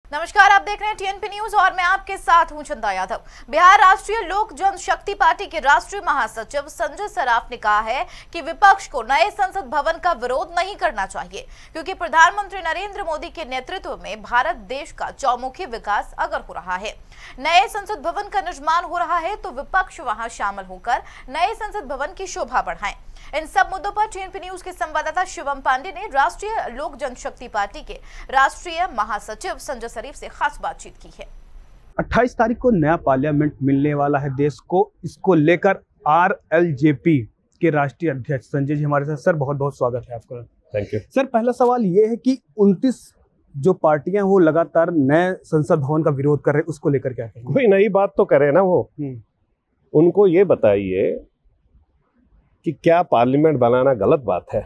नमस्कार, आप देख रहे हैं टीएनपी न्यूज और मैं आपके साथ हूं चंदा यादव। बिहार राष्ट्रीय लोक जनशक्ति पार्टी के राष्ट्रीय महासचिव संजय सराफ ने कहा है कि विपक्ष को नए संसद भवन का विरोध नहीं करना चाहिए, क्योंकि प्रधानमंत्री नरेंद्र मोदी के नेतृत्व में भारत देश का चौमुखी विकास अगर हो रहा है, नए संसद भवन का निर्माण हो रहा है, तो विपक्ष वहां शामिल होकर नए संसद भवन की शोभा बढ़ाएं। इन सब मुद्दों पर टीएनपी न्यूज के संवाददाता शिवम पांडे ने राष्ट्रीय लोक जनशक्ति पार्टी के राष्ट्रीय महासचिव संजय सरीफ से खास बातचीत की है। 28 तारीख को नया पार्लियामेंट मिलने वाला है देश को, इसको लेकर आरएलजेपी के राष्ट्रीय अध्यक्ष संजय जी हमारे साथ। सर, बहुत बहुत स्वागत है आपका। थैंक यू सर, पहला सवाल ये है कि 29 जो पार्टियां वो लगातार नए संसद भवन का विरोध कर रहे हैं, उसको लेकर क्या कहेंगे? कोई नई बात तो करे ना वो। उनको ये बताइए कि क्या पार्लियामेंट बनाना गलत बात है?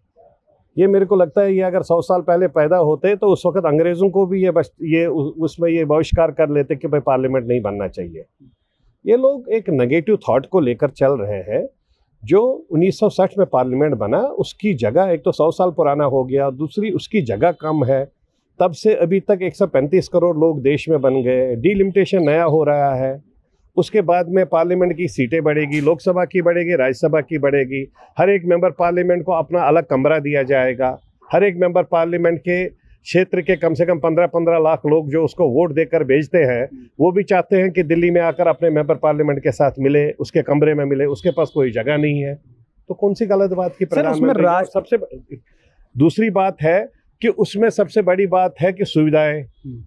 ये मेरे को लगता है ये अगर 100 साल पहले पैदा होते तो उस वक्त अंग्रेजों को भी उसमें ये बहिष्कार कर लेते कि भाई पार्लियामेंट नहीं बनना चाहिए। ये लोग एक नेगेटिव थॉट को लेकर चल रहे हैं। जो 1960 में पार्लियामेंट बना उसकी जगह एक तो 100 साल पुराना हो गया, दूसरी उसकी जगह कम है। तब से अभी तक 135 करोड़ लोग देश में बन गए, डिलिमिटेशन नया हो रहा है। उसके बाद में पार्लियामेंट की सीटें बढ़ेगी, लोकसभा की बढ़ेगी, राज्यसभा की बढ़ेगी। हर एक मेंबर पार्लियामेंट को अपना अलग कमरा दिया जाएगा। हर एक मेंबर पार्लियामेंट के क्षेत्र के कम से कम 15-15 लाख लोग जो उसको वोट देकर भेजते हैं, वो भी चाहते हैं कि दिल्ली में आकर अपने मेंबर पार्लियामेंट के साथ मिले, उसके कमरे में मिले। उसके पास कोई जगह नहीं है, तो कौन सी गलत बात की प्रधानमंत्री? सबसे दूसरी बात है कि उसमें सबसे बड़ी बात है कि सुविधाएं।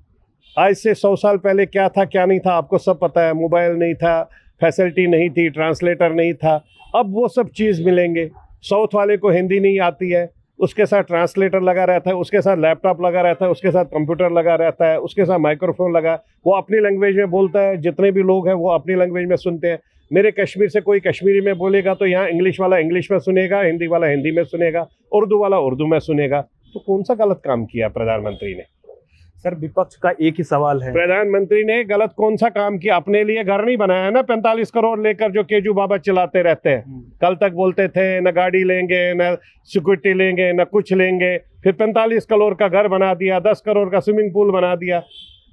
आज से 100 साल पहले क्या था क्या नहीं था आपको सब पता है। मोबाइल नहीं था, फैसिलिटी नहीं थी, ट्रांसलेटर नहीं था। अब वो सब चीज़ मिलेंगे। साउथ वाले को हिंदी नहीं आती है, उसके साथ ट्रांसलेटर लगा रहता है, उसके साथ लैपटॉप लगा रहता है, उसके साथ कंप्यूटर लगा रहता है, उसके साथ माइक्रोफोन लगा, वो अपनी लैंग्वेज में बोलता है। जितने भी लोग हैं वो अपनी लैंग्वेज में सुनते हैं। मेरे कश्मीर से कोई कश्मीरी में बोलेगा तो यहाँ इंग्लिश वाला इंग्लिश में सुनेगा, हिंदी वाला हिंदी में सुनेगा, उर्दू वाला उर्दू में सुनेगा। तो कौन सा गलत काम किया प्रधानमंत्री ने? सर, विपक्ष का एक ही सवाल है, प्रधानमंत्री ने गलत कौन सा काम किया? अपने लिए घर नहीं बनाया ना 45 करोड़ लेकर जो केजू बाबा चिल्लाते रहते हैं। कल तक बोलते थे न गाड़ी लेंगे, न सिक्योरिटी लेंगे, न कुछ लेंगे, फिर 45 करोड़ का घर बना दिया, 10 करोड़ का स्विमिंग पूल बना दिया।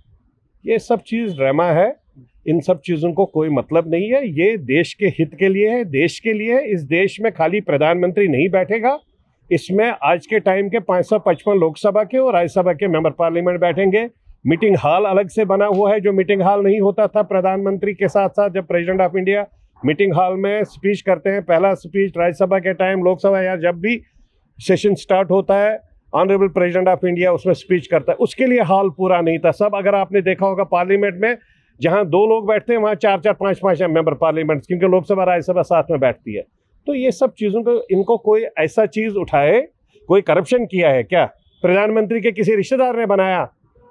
ये सब चीज ड्रामा है। इन सब चीजों को कोई मतलब नहीं है। ये देश के हित के लिए है, देश के लिए। इस देश में खाली प्रधानमंत्री नहीं बैठेगा, इसमें आज के टाइम के 555 लोकसभा के और राज्यसभा के मेंबर पार्लियामेंट बैठेंगे। मीटिंग हॉल अलग से बना हुआ है, जो मीटिंग हॉल नहीं होता था प्रधानमंत्री के साथ साथ। जब president of India meeting hall में स्पीच करते हैं, पहला स्पीच राज्यसभा के टाइम, लोकसभा या जब भी सेशन स्टार्ट होता है, ऑनरेबल प्रेसिडेंट ऑफ इंडिया उसमें स्पीच करता है। उसके लिए हॉल पूरा नहीं था। सब अगर आपने देखा होगा पार्लियामेंट में जहाँ 2 लोग बैठते हैं वहाँ 4-4, 5-5 मेंबर पार्लियामेंट, क्योंकि लोकसभा राज्यसभा साथ में बैठती है। तो ये सब चीज़ों को इनको कोई ऐसा चीज़ उठाए, कोई करप्शन किया है क्या? प्रधानमंत्री के किसी रिश्तेदार ने बनाया?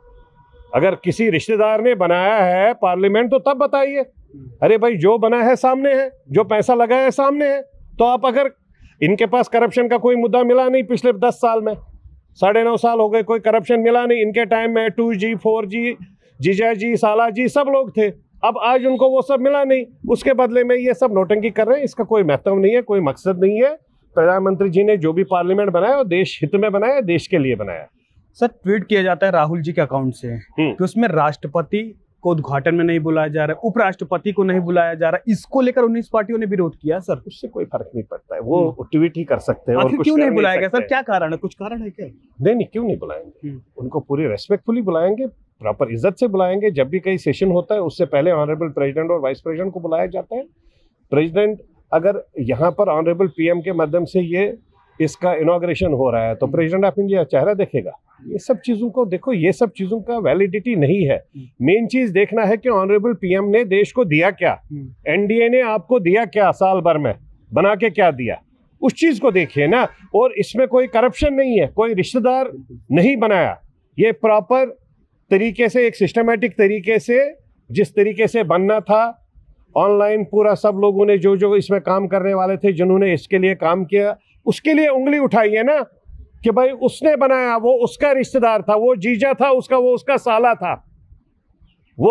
अगर किसी रिश्तेदार ने बनाया है पार्लियामेंट तो तब बताइए। अरे भाई, जो बना है सामने है, जो पैसा लगा है सामने है। तो आप अगर इनके पास करप्शन का कोई मुद्दा मिला नहीं पिछले 10 साल में, 9.5 साल हो गए, कोई करप्शन मिला नहीं। इनके टाइम में 2G 4G, जीजा जी, साला जी सब लोग थे। अब आज उनको वो सब मिला नहीं, उसके बदले में ये सब नौटंकी कर रहे हैं। इसका कोई महत्व नहीं है, कोई मकसद नहीं है। प्रधानमंत्री जी ने जो भी पार्लियामेंट बनाया वो देश हित में बनाया, देश के लिए बनाया। सर, ट्वीट किया जाता है राहुल जी के अकाउंट से कि उसमें राष्ट्रपति को उद्घाटन में नहीं बुलाया जा रहा है, उपराष्ट्रपति को नहीं बुलाया जा रहा है। इसको लेकर 19 पार्टियों ने विरोध किया। सर, उससे कोई फर्क नहीं पड़ता है, वो ट्वीट ही कर सकते हैं। और कुछ क्यों नहीं बुलाया गया सर? क्या कारण है? कुछ कारण है क्या? नहीं, क्यों नहीं बुलाएंगे? उनको पूरी रेस्पेक्टफुली बुलाएंगे, प्रॉपर इज्जत से बुलाएंगे। जब भी कहीं सेशन होता है उससे पहले ऑनरेबल प्रेसिडेंट और वाइस प्रेसिडेंट को बुलाया जाता है। प्रेसिडेंट अगर यहाँ पर ऑनरेबल पीएम के माध्यम से ये इसका इनॉग्रेशन हो रहा है तो प्रेसिडेंट ऑफ इंडिया चेहरा देखेगा। ये सब चीज़ों को देखो, ये सब चीज़ों का वैलिडिटी नहीं है। मेन चीज़ देखना है कि ऑनरेबल पीएम ने देश को दिया क्या, एनडीए ने आपको दिया क्या, साल भर में बना के क्या दिया, उस चीज़ को देखिए ना। और इसमें कोई करप्शन नहीं है, कोई रिश्तेदार नहीं बनाया। ये प्रॉपर तरीके से, एक सिस्टमेटिक तरीके से, जिस तरीके से बनना था, ऑनलाइन पूरा सब लोगों ने जो इसमें काम करने वाले थे, जिन्होंने इसके लिए काम किया, उसके लिए उंगली उठाई है ना कि भाई उसने बनाया, वो उसका रिश्तेदार था, वो जीजा था उसका, वो उसका साला था, वो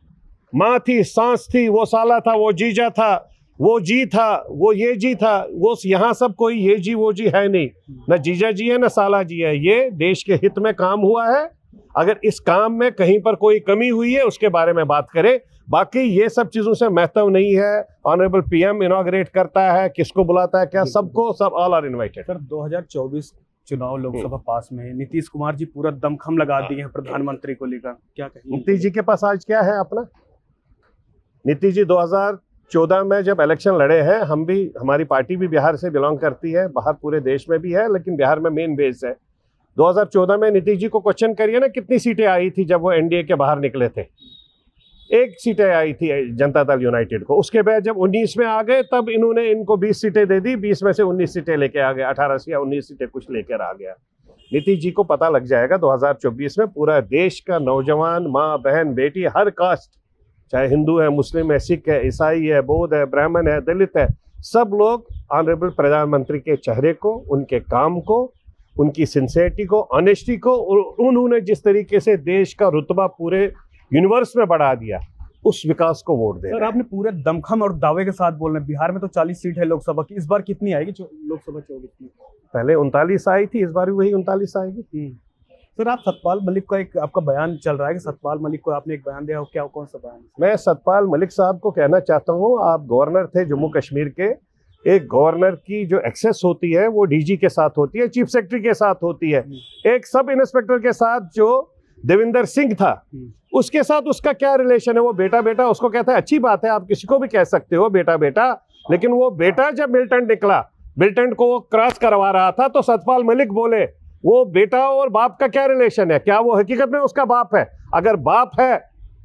माँ थी, सांस थी, वो साला था, वो जीजा था, वो जी था, वो ये जी था। वो यहाँ सब कोई ये जी वो जी है नहीं, ना जीजा जी है ना साला जी है। ये देश के हित में काम हुआ है अगर इस काम में कहीं पर कोई कमी हुई है उसके बारे में बात करें। बाकी ये सब चीजों से महत्व नहीं है। ऑनरेबल पीएम इनॉग्रेट करता है, किसको बुलाता है, क्या सबको, सब ऑल आर इनवाइटेड। सर 2024 चुनाव लोकसभा पास में है, नीतीश कुमार जी पूरा दमखम लगा दिए हैं प्रधानमंत्री को लेकर, क्या कहेंगे? नीतीश जी के पास आज क्या है अपना? नीतीश जी 2014 में जब इलेक्शन लड़े हैं, हम भी, हमारी पार्टी भी बिहार से बिलोंग करती है, बाहर पूरे देश में भी है, लेकिन बिहार में मेन बेस है। 2014 में नीतीश जी को क्वेश्चन करिए ना, कितनी सीटें आई थी जब वो एनडीए के बाहर निकले थे? 1 सीटें आई थी जनता दल यूनाइटेड को। उसके बाद जब 19 में आ गए तब इन्होंने इनको 20 सीटें दे दी, 20 में से 19 सीटें लेके आ गए, 18 से या 19 सीटें कुछ लेकर आ गया। नीतीश जी को पता लग जाएगा 2024 में पूरा देश का नौजवान, माँ बहन बेटी, हर कास्ट, चाहे हिंदू है, मुस्लिम है, सिख है, ईसाई है, बौद्ध है, ब्राह्मण है, दलित है, सब लोग ऑनरेबल प्रधानमंत्री के चेहरे को, उनके काम को, उनकी सिंसियरिटी को, ऑनेस्टी को, और उन्होंने जिस तरीके से देश का रुतबा पूरे यूनिवर्स में बढ़ा दिया, उस विकास को वोट दे। सर आपने पूरे दमखम और दावे के साथ बोल रहे हैं, बिहार में तो 40 सीट है लोकसभा की, इस बार कितनी आएगी लोकसभा 24 की? पहले 39 आई थी, इस बार भी वही 39 आएगी। सर आप सतपाल मलिक का एक आपका बयान चल रहा है कि सतपाल मलिक को आपने एक बयान दिया हो, क्या कौन सा बयान? मैं सतपाल मलिक साहब को कहना चाहता हूँ, आप गवर्नर थे जम्मू कश्मीर के। एक गवर्नर की जो एक्सेस होती है वो डीजी के साथ होती है, चीफ सेक्रेटरी के साथ होती है। एक सब इंस्पेक्टर के साथ जो देविंदर सिंह था, उसके साथ उसका क्या रिलेशन है? वो बेटा बेटा उसको कहता है, अच्छी बात है, आप किसी को भी कह सकते हो बेटा बेटा, लेकिन वो बेटा जब मिलिटेंट निकला, मिलिटेंट को वो क्रॉस करवा रहा था, तो सतपाल मलिक बोले वो बेटा और बाप का क्या रिलेशन है? क्या वो हकीकत में उसका बाप है? अगर बाप है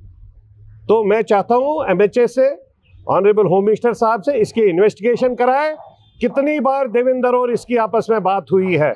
तो मैं चाहता हूं एमएचए से, ऑनरेबल होम मिनिस्टर साहब से इसकी इन्वेस्टिगेशन कराए। कितनी बार देवेंद्र और इसकी आपस में बात हुई है?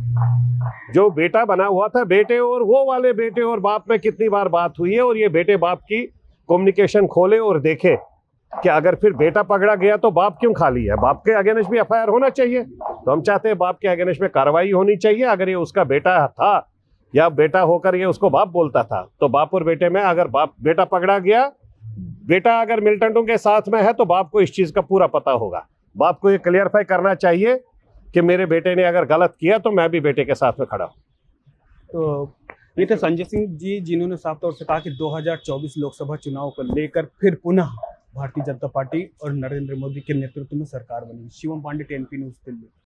जो बेटा बना हुआ था, बेटे और वो वाले बेटे और बाप में कितनी बार बात हुई है? और ये बेटे बाप की कम्युनिकेशन खोले और देखे कि अगर फिर बेटा पकड़ा गया तो बाप क्यों खाली है? बाप के अगेंस्ट भी एफआईआर होना चाहिए। तो हम चाहते हैं बाप के अगेंस्ट में कार्रवाई होनी चाहिए। अगर ये उसका बेटा था या बेटा होकर ये उसको बाप बोलता था, तो बाप और बेटे में अगर बेटा पकड़ा गया, बेटा अगर मिलिटेंटों के साथ में है, तो बाप को इस चीज का पूरा पता होगा। बाप को ये क्लियरफाई करना चाहिए कि मेरे बेटे ने अगर गलत किया तो मैं भी बेटे के साथ में खड़ा हूँ। तो ये थे संजय सिंह जी, जिन्होंने साफ तौर से कहा कि 2024 लोकसभा चुनाव को लेकर फिर पुनः भारतीय जनता पार्टी और नरेंद्र मोदी के नेतृत्व में सरकार बनी। Shivam Pande, TNP news, Delhi.